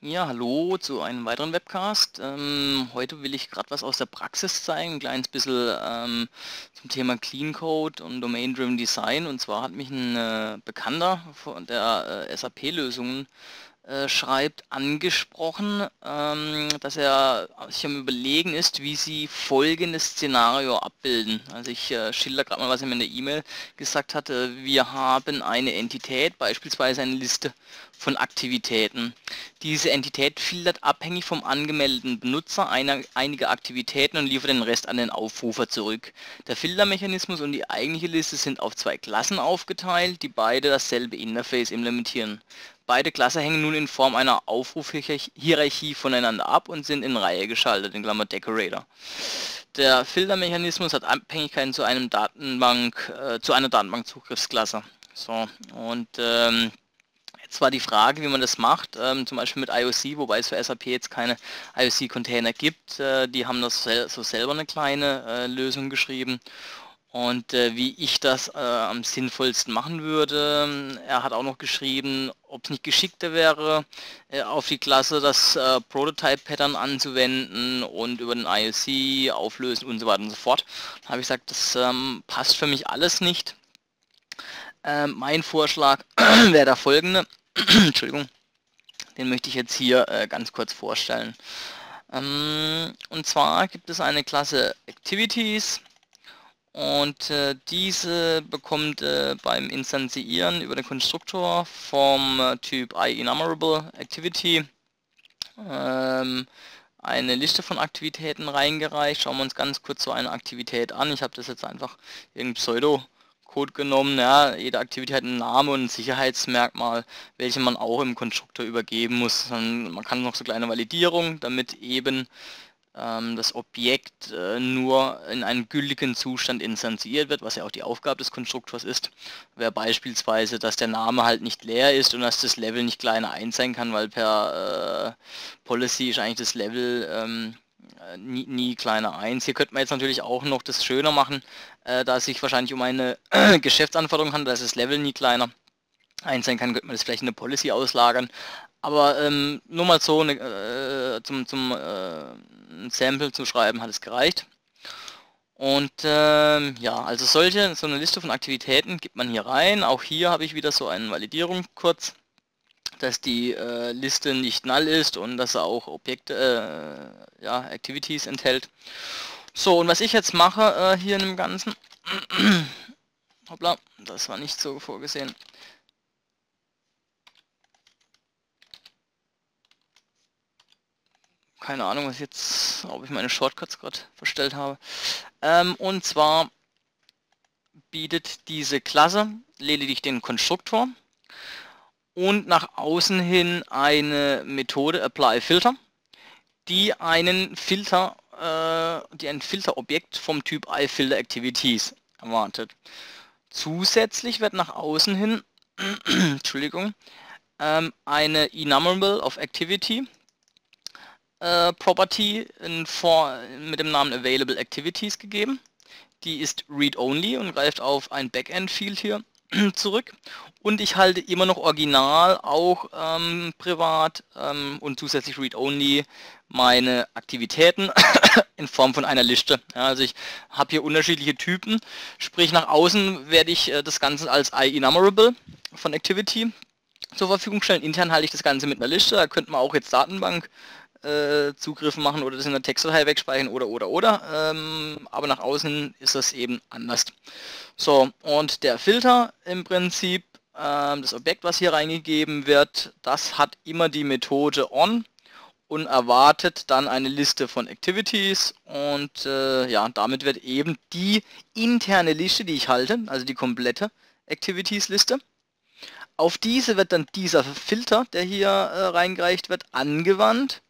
Ja, hallo zu einem weiteren Webcast. Heute will ich gerade was aus der Praxis zeigen, ein kleines bisschen zum Thema Clean Code und Domain-Driven Design. Und zwar hat mich ein Bekannter von der SAP-Lösungen schreibt, angesprochen, dass er sich am Überlegen ist, wie sie folgendes Szenario abbilden. Also ich schilder gerade mal, was er mir in der E-Mail gesagt hatte. Wir haben eine Entität, beispielsweise eine Liste von Aktivitäten. Diese Entität filtert abhängig vom angemeldeten Benutzer einige Aktivitäten und liefert den Rest an den Aufrufer zurück. Der Filtermechanismus und die eigentliche Liste sind auf zwei Klassen aufgeteilt, die beide dasselbe Interface implementieren. Beide Klassen hängen nun in Form einer Aufrufhierarchie voneinander ab und sind in Reihe geschaltet, in Klammer Decorator. Der Filtermechanismus hat Abhängigkeiten zu einer Datenbankzugriffsklasse. So, und jetzt war die Frage, wie man das macht, zum Beispiel mit IOC, wobei es für SAP jetzt keine IOC-Container gibt. Die haben das so selber eine kleine Lösung geschrieben. Und wie ich das am sinnvollsten machen würde. Er hat auch noch geschrieben, ob es nicht geschickter wäre, auf die Klasse das Prototype-Pattern anzuwenden und über den IOC auflösen und so weiter und so fort. Da habe ich gesagt, das passt für mich alles nicht. Mein Vorschlag wäre der folgende. Entschuldigung, den möchte ich jetzt hier ganz kurz vorstellen. Und zwar gibt es eine Klasse Activities und diese bekommt beim Instanzieren über den Konstruktor vom Typ IEnumerable Activity eine Liste von Aktivitäten reingereicht. Schauen wir uns ganz kurz so eine Aktivität an. Ich habe das jetzt einfach irgendein Pseudo-Code genommen. Ja, jede Aktivität hat einen Namen und ein Sicherheitsmerkmal, welche man auch im Konstruktor übergeben muss. Man kann noch so kleine Validierung, damit eben das Objekt nur in einem gültigen Zustand instanziert wird, was ja auch die Aufgabe des Konstruktors ist. Wäre beispielsweise, dass der Name halt nicht leer ist und dass das Level nicht kleiner 1 sein kann, weil per Policy ist eigentlich das Level nie kleiner 1. Hier könnte man jetzt natürlich auch noch das schöner machen, da es sich wahrscheinlich um eine Geschäftsanforderung handelt, dass das Level nie kleiner 1 sein kann, könnte man das vielleicht in eine Policy auslagern. Aber nur mal so zum Sample zu schreiben, hat es gereicht. Und ja, also so eine Liste von Aktivitäten gibt man hier rein. Auch hier habe ich wieder so eine Validierung kurz, dass die Liste nicht null ist und dass er auch Objekte, ja, Activities enthält. So, und was ich jetzt mache hier in dem Ganzen, hoppla, das war nicht so vorgesehen. Keine Ahnung, was jetzt, ob ich meine Shortcuts gerade verstellt habe. Und zwar bietet diese Klasse lediglich den Konstruktor und nach außen hin eine Methode ApplyFilter, die ein Filterobjekt vom Typ iFilterActivities erwartet. Zusätzlich wird nach außen hin Entschuldigung, eine Enumerable of Activity Property mit dem Namen Available Activities gegeben. Die ist Read-Only und greift auf ein Backend-Field hier zurück. Und ich halte immer noch original, auch privat und zusätzlich Read-Only meine Aktivitäten in Form von einer Liste. Ja, also ich habe hier unterschiedliche Typen, sprich nach außen werde ich das Ganze als IEnumerable von Activity zur Verfügung stellen. Intern halte ich das Ganze mit einer Liste, da könnte man auch jetzt Datenbank Zugriff machen oder das in der Textdatei wegspeichern oder. Aber nach außen ist das eben anders. So, und der Filter im Prinzip, das Objekt, was hier reingegeben wird, das hat immer die Methode on und erwartet dann eine Liste von Activities und ja, damit wird eben die interne Liste, die ich halte, also die komplette Activities-Liste, auf diese wird dann dieser Filter, der hier reingereicht wird, angewandt.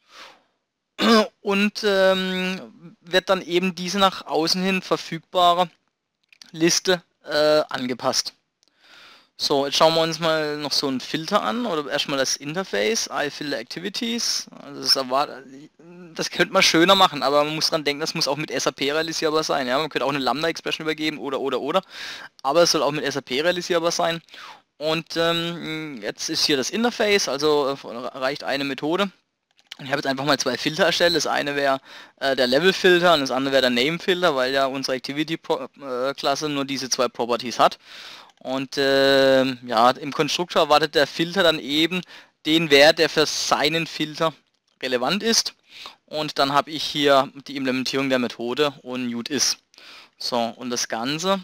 Und wird dann eben diese nach außen hin verfügbare Liste angepasst. So, jetzt schauen wir uns mal noch so einen Filter an oder erstmal das Interface, iFilter Activities. Also das könnte man schöner machen, aber man muss dran denken, das muss auch mit SAP realisierbar sein. Ja? Man könnte auch eine Lambda-Expression übergeben oder. Aber es soll auch mit SAP realisierbar sein. Und jetzt ist hier das Interface, also reicht eine Methode. Ich habe jetzt einfach mal zwei Filter erstellt. Das eine wäre der Level-Filter und das andere wäre der Name-Filter, weil ja unsere Activity-Klasse nur diese zwei Properties hat. Und ja, im Konstruktor erwartet der Filter dann eben den Wert, der für seinen Filter relevant ist. Und dann habe ich hier die Implementierung der Methode und Newt ist. So, und das Ganze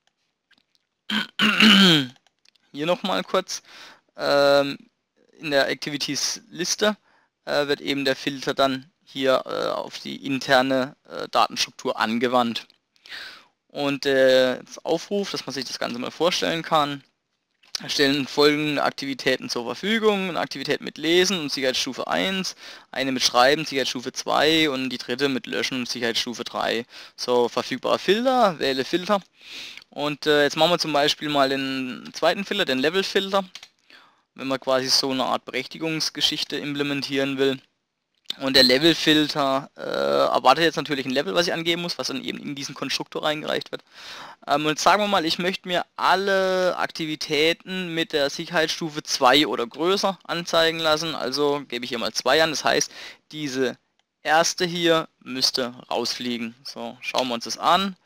hier nochmal kurz. In der Activities-Liste wird eben der Filter dann hier auf die interne Datenstruktur angewandt. Und das Aufruf, dass man sich das Ganze mal vorstellen kann. Stellen folgende Aktivitäten zur Verfügung: eine Aktivität mit Lesen und Sicherheitsstufe 1, eine mit Schreiben, Sicherheitsstufe 2 und die dritte mit Löschen und Sicherheitsstufe 3. So, verfügbare Filter, wähle Filter. Und jetzt machen wir zum Beispiel mal den zweiten Filter, den Level-Filter, wenn man quasi so eine Art Berechtigungsgeschichte implementieren will. Und der Level-Filter erwartet jetzt natürlich ein Level, was ich angeben muss, was dann eben in diesen Konstruktor reingereicht wird. Und sagen wir mal, ich möchte mir alle Aktivitäten mit der Sicherheitsstufe 2 oder größer anzeigen lassen. Also gebe ich hier mal 2 an. Das heißt, diese erste hier müsste rausfliegen. So, schauen wir uns das an.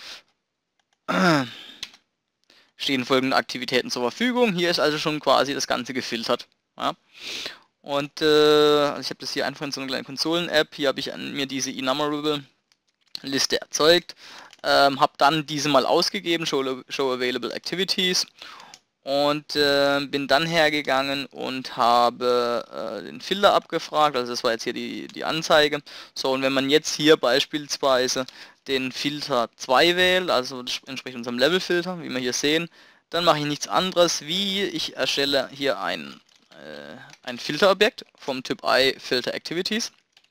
Stehen folgende Aktivitäten zur Verfügung. Hier ist also schon quasi das Ganze gefiltert. Ja. Und also ich habe das hier einfach in so einer kleinen Konsolen-App. Hier habe ich mir diese Enumerable-Liste erzeugt. Habe dann diese mal ausgegeben, Show Available Activities. Und bin dann hergegangen und habe den Filter abgefragt. Also das war jetzt hier die Anzeige. So, und wenn man jetzt hier beispielsweise den Filter 2 wählt, also das entspricht unserem Level-Filter, wie wir hier sehen, dann mache ich nichts anderes, wie ich erstelle hier ein Filterobjekt vom Typ iFilter Activities,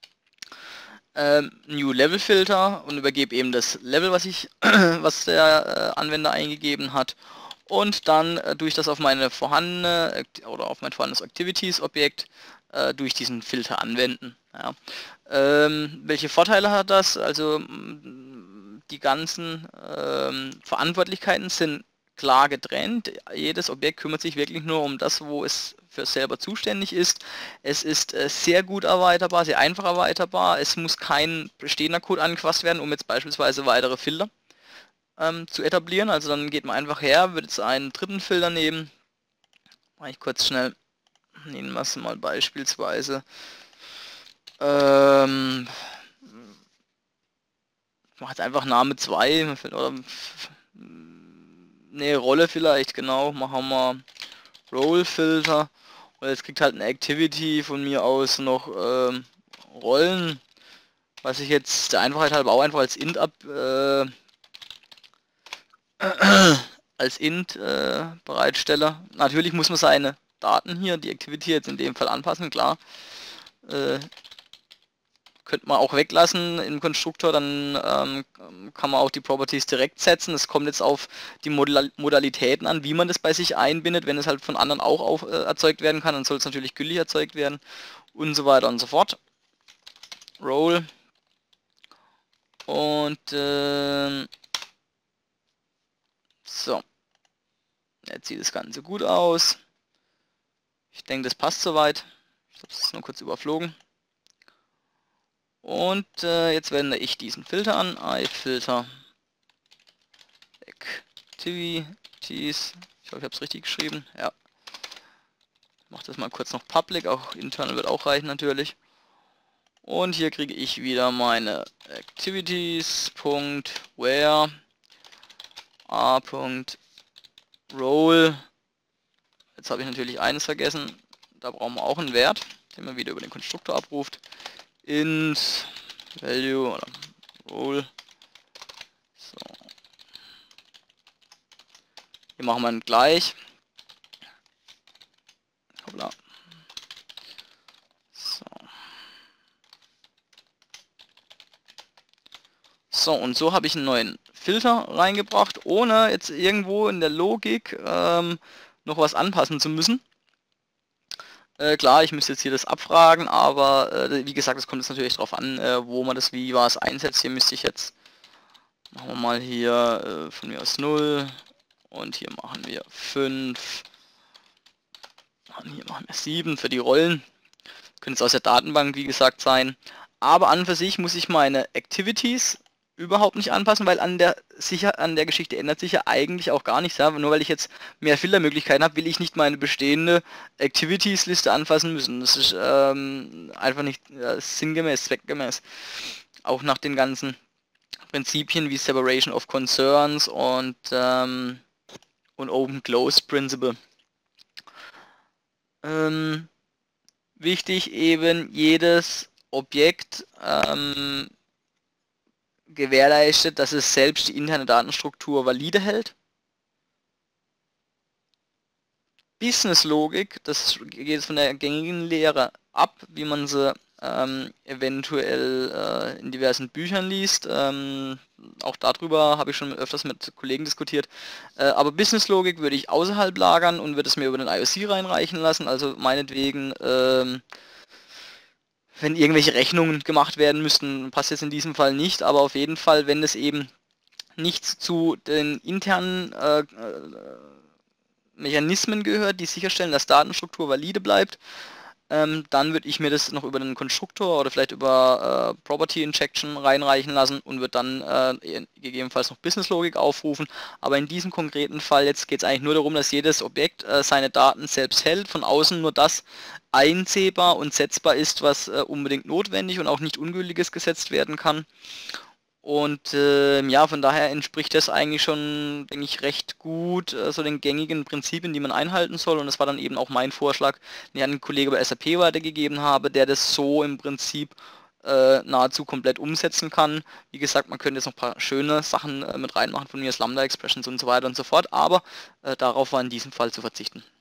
New Level Filter, und übergebe eben das Level, was der Anwender eingegeben hat, und dann durch das auf meine vorhandene oder auf mein vorhandenes Activities Objekt durch diesen Filter anwenden. Ja. Welche Vorteile hat das? Also die ganzen Verantwortlichkeiten sind klar getrennt. Jedes Objekt kümmert sich wirklich nur um das, wo es für selber zuständig ist. Es ist sehr gut erweiterbar, sehr einfach erweiterbar. Es muss kein bestehender Code angefasst werden, um jetzt beispielsweise weitere Filter zu etablieren. Also dann geht man einfach her, wird jetzt einen dritten Filter nehmen. Mache ich kurz schnell. Nehmen wir es mal beispielsweise. Mache jetzt einfach Name 2 oder ne, Rolle vielleicht, genau. Machen wir Role-Filter. Und jetzt kriegt halt eine Activity von mir aus noch Rollen, was ich jetzt der Einfachheit halber auch einfach als Int bereitstelle. Natürlich muss man seine Daten hier, die Activity jetzt in dem Fall anpassen, klar. Könnte man auch weglassen im Konstruktor, dann kann man auch die Properties direkt setzen. Es kommt jetzt auf die Modalitäten an, wie man das bei sich einbindet. Wenn es halt von anderen auch erzeugt werden kann, dann soll es natürlich gültig erzeugt werden und so weiter und so fort. Roll. Und so. Jetzt sieht das Ganze gut aus. Ich denke, das passt soweit. Ich habe es nur kurz überflogen. Und jetzt wende ich diesen Filter an, iFilter Activities. Ich hoffe, ich habe es richtig geschrieben. Ja. Ich mache das mal kurz noch public, auch internal wird auch reichen natürlich. Und hier kriege ich wieder meine Activities.where a.roll. Jetzt habe ich natürlich eines vergessen. Da brauchen wir auch einen Wert, den man wieder über den Konstruktor abruft. Int value oder roll. So. Hier machen wir ihn gleich. Hoppla. So, und so habe ich einen neuen Filter reingebracht, ohne jetzt irgendwo in der Logik noch was anpassen zu müssen. Klar, ich müsste jetzt hier das abfragen, aber wie gesagt, es kommt jetzt natürlich darauf an, wo man das wie was einsetzt. Hier müsste ich jetzt, machen wir mal hier von mir aus 0 und hier machen wir 5 Hier machen wir 7 für die Rollen. Können es aus der Datenbank, wie gesagt, sein. Aber an und für sich muss ich meine Activities überhaupt nicht anpassen, weil an der Geschichte ändert sich ja eigentlich auch gar nichts. Ja? Nur weil ich jetzt mehr Filtermöglichkeiten habe, will ich nicht meine bestehende Activities-Liste anfassen müssen. Das ist einfach nicht sinngemäß, zweckgemäß. Auch nach den ganzen Prinzipien wie Separation of Concerns und Open Close Principle. Wichtig eben, jedes Objekt gewährleistet, dass es selbst die interne Datenstruktur valide hält. Business-Logik, das geht jetzt von der gängigen Lehre ab, wie man sie eventuell in diversen Büchern liest. Auch darüber habe ich schon öfters mit Kollegen diskutiert. Aber Business-Logik würde ich außerhalb lagern und würde es mir über den IOC reinreichen lassen. Also meinetwegen, wenn irgendwelche Rechnungen gemacht werden müssten, passt jetzt in diesem Fall nicht, aber auf jeden Fall, wenn es eben nichts zu den internen Mechanismen gehört, die sicherstellen, dass Datenstruktur valide bleibt, dann würde ich mir das noch über den Konstruktor oder vielleicht über Property Injection reinreichen lassen und würde dann gegebenenfalls noch Business Logik aufrufen. Aber in diesem konkreten Fall jetzt geht es eigentlich nur darum, dass jedes Objekt seine Daten selbst hält, von außen nur das einsehbar und setzbar ist, was unbedingt notwendig und auch nicht Ungültiges gesetzt werden kann. Und ja, von daher entspricht das eigentlich schon, denke ich, recht gut so den gängigen Prinzipien, die man einhalten soll. Und das war dann eben auch mein Vorschlag, den ich an den Kollegen bei SAP weitergegeben habe, der das so im Prinzip nahezu komplett umsetzen kann. Wie gesagt, man könnte jetzt noch ein paar schöne Sachen mit reinmachen, von mir als Lambda Expressions und so weiter und so fort, aber darauf war in diesem Fall zu verzichten.